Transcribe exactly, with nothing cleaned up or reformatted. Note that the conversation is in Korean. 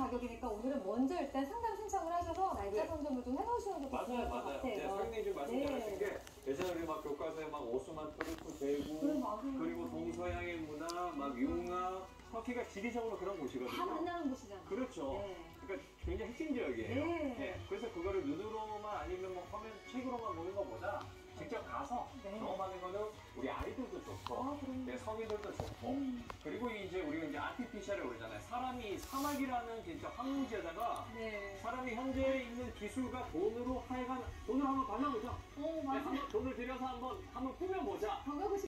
가격이니까 오늘은 먼저 일단 상담 신청을 하셔서 날짜 네. 선점을 좀 해놓으시는 것도 맞아요, 좋을 것 맞아요. 같아요. 네, 선생님이 지금 말씀 네. 잘하신 게 예전에 우리 막 교과서에 막 오스만 투르크 대국 그래, 맞아요. 그리고 동서양의 문화, 막 융합, 터키가 지리적으로 그런 다 곳이거든요. 만나는 곳이잖아요. 그렇죠. 네. 그러니까 굉장히 핵심 지역이에요. 네. 그래서 그거를 눈으로만 아니면 뭐 화면 책으로만 보는 것보다 직접 가서 네. 경험하는 거는 우리 아이들도 좋고, 아, 그럼요. 네, 성인들도 좋고, 음. 그리고 이제 우리가 이제 아티피셜을 그러잖아요. 사람이 사막이라는 진짜 황무지에다가 네. 사람이 현재 있는 기술과 돈으로 하여간 돈을 한번 발라보자. 오, 네, 맞아요. 한번 돈을 들여서 한번 한번 꾸며보자. 가보고